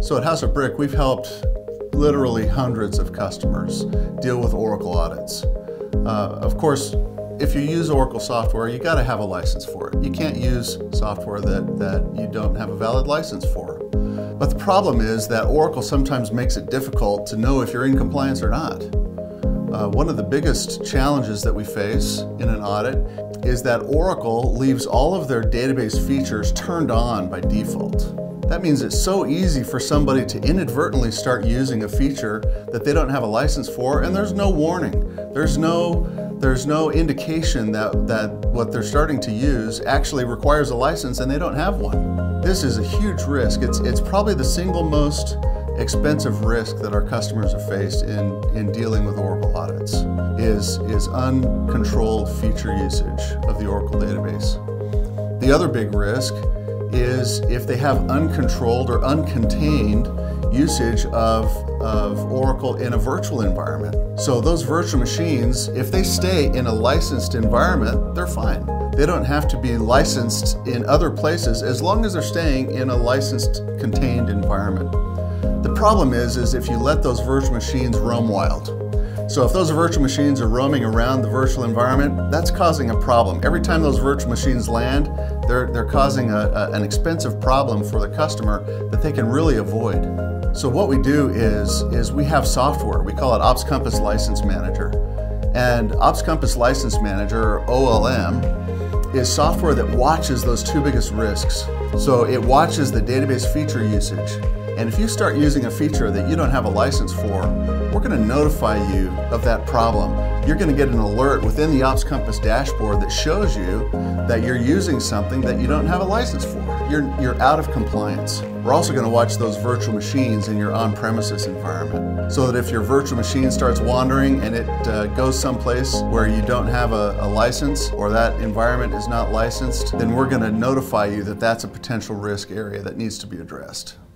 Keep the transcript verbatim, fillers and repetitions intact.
So at House of Brick, we've helped literally hundreds of customers deal with Oracle audits. Uh, of course, if you use Oracle software, you got to have a license for it. You can't use software that, that you don't have a valid license for. But the problem is that Oracle sometimes makes it difficult to know if you're in compliance or not. Uh, one of the biggest challenges that we face in an audit is that Oracle leaves all of their database features turned on by default. That means it's so easy for somebody to inadvertently start using a feature that they don't have a license for, and there's no warning. There's no, there's no indication that, that what they're starting to use actually requires a license and they don't have one. This is a huge risk. It's, it's probably the single most expensive risk that our customers have faced in, in dealing with Oracle audits is, is uncontrolled feature usage of the Oracle database. The other big risk is if they have uncontrolled or uncontained usage of, of Oracle in a virtual environment. So those virtual machines, if they stay in a licensed environment, they're fine. They don't have to be licensed in other places as long as they're staying in a licensed, contained environment. The problem is, is if you let those virtual machines roam wild. So if those virtual machines are roaming around the virtual environment, that's causing a problem. Every time those virtual machines land, they're, they're causing a, a, an expensive problem for the customer that they can really avoid. So what we do is, is we have software. We call it OpsCompass License Manager. And OpsCompass License Manager, or O L M, is software that watches those two biggest risks. So it watches the database feature usage. And if you start using a feature that you don't have a license for, we're going to notify you of that problem. You're going to get an alert within the OpsCompass dashboard that shows you that you're using something that you don't have a license for. You're, you're out of compliance. We're also going to watch those virtual machines in your on-premises environment so that if your virtual machine starts wandering and it uh, goes someplace where you don't have a, a license or that environment is not licensed, then we're going to notify you that that's a potential risk area that needs to be addressed.